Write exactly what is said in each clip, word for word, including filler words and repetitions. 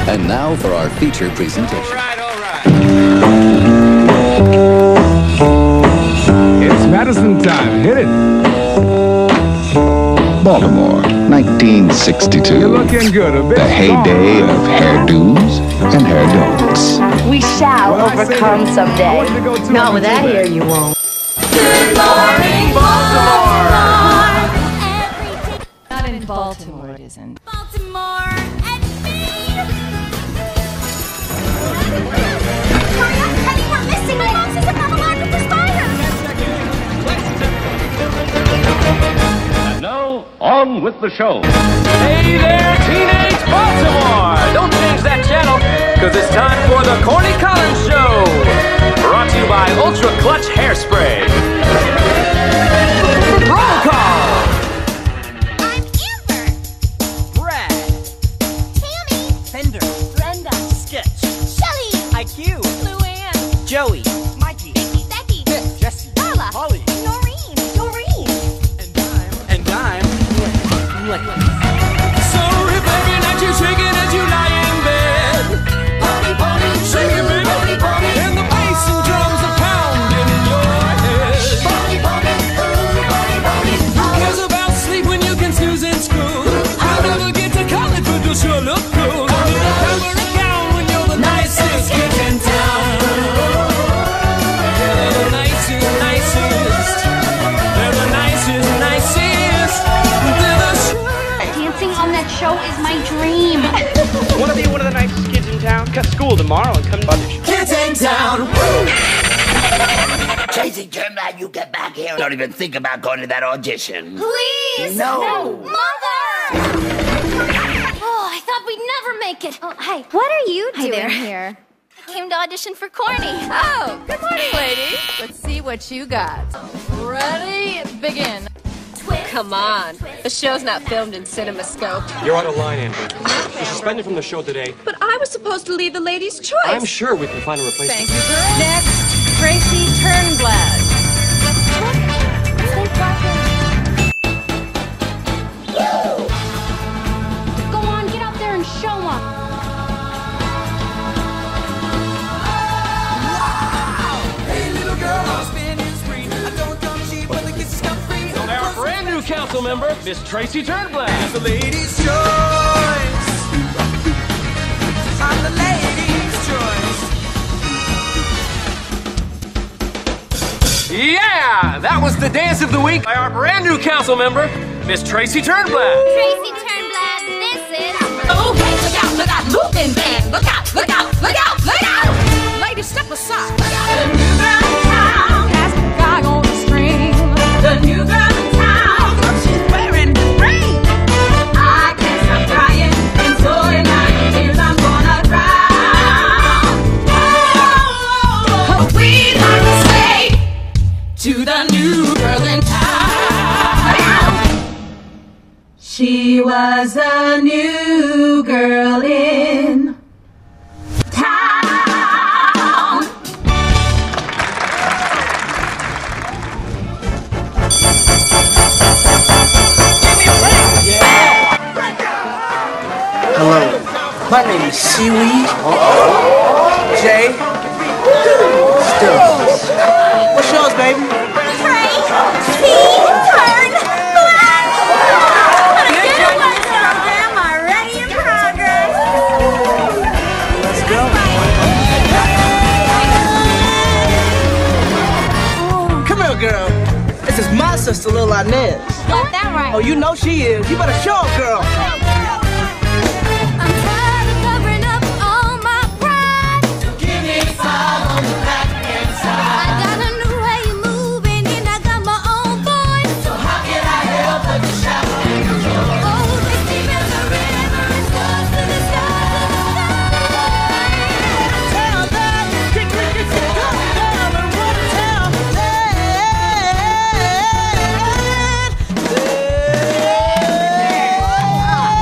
And now for our feature presentation. All right, all right. It's Madison time. Hit it. Baltimore, nineteen sixty-two. You're looking good. A bit The heyday strong. of hairdos and hair don'ts. We shall Well, I overcome say- I someday. want you to go too Not much with that into hair, that. you won't. Good morning, Baltimore. Not in Baltimore, it isn't. Baltimore and me. Hurry up, Penny, we're missing my mom says I'm not allowed to perspire. And now, on with the show. Hey there, teenage Baltimore. Don't change that channel, because it's time for the Corny Collins Show. Brought to you by Ultra Clutch Hairspray. Roll call. I'm Amber. Brad. Tammy. Fender. Brenda. Sketch. Shelly. I Q. Luann. Joey. Mikey. Becky. Becky. Jesse. Darla. Holly. Noreen. Doreen. And Dime. And Dime. So if every night you're shaking as you lie in bed, Pony, pony. shaking, baby, Pony, pony. and the bass and drums are pounding in your head. Pony, pony. Ooh, pony, pony. Who cares about sleep when you can snooze in school? I'll never get to college, but you'll sure look cool. Don't need a hammer and gown when you're the nicest kid in town. They're the nicest, nicest. They're the nicest, nicest. They're the sure. Dancing on that show is my dream. Want to be one of the nicest kids in town? Cut school tomorrow and come to audition. Kids in town. Tracy Turnblad, you get back here. Don't even think about going to that audition. Please. No. Mother. Oh, I thought we'd never make it. Oh, hi. What are you Hi doing there. here? I came to audition for Corny. Oh, good morning, lady. Let's see what you got. Ready? Begin. Twist, Come on. twist, The show's not filmed in CinemaScope. You're out of line, Amber. You're suspended from the show today. But I was supposed to lead the ladies' choice. I'm sure we can find a replacement. Thank you, girl. Next, Tracy Turnblad. Go on, get out there and show 'em. Our brand new council member, Miss Tracy Turnblad. The ladies' choice. I'm the ladies' choice. Yeah, that was the dance of the week by our brand new council member, Miss Tracy Turnblad. Tracy Turnblad, this is. Okay, look out, look out, moving band. Look out, look out, look out, look out. Ladies, step aside. The new girl in town. Ask the guy on the screen. The new girl in town. She's wearing the ring. I can't stop crying. And so in my tears I'm gonna drown. Oh, we'd like to say To the new girl in town. she was a new girl in town. Hello, my name is Seaweed. Jay. Still. What's yours, baby? Let's go. Come here, girl. This is my sister, Lil Inez. Got that right. Oh, you know she is. You better show her, girl. I'm tired of covering up all my pride. Give me some on the back I got a new way of moving and I got my own voice. So how can I help but to shout? Oh, this deep as a river, it goes to the sky, to the sky. Tell them, kick, kick, kick, kick, go down and run town. Hey, hey, hey.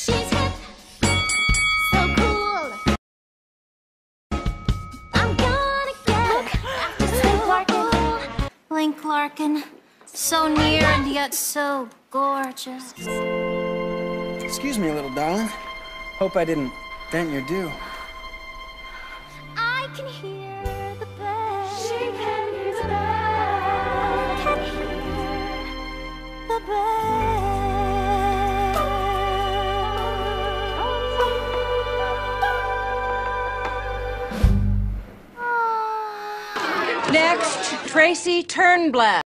She's hip, so cool. I'm gonna get after Slink Larkin. Slink Larkin, so near and yet so gorgeous. Excuse me, little darling. Hope I didn't dent your dew. I can hear the bells. She can hear the bells. Can hear the bells. Next, Tracy Turnblad.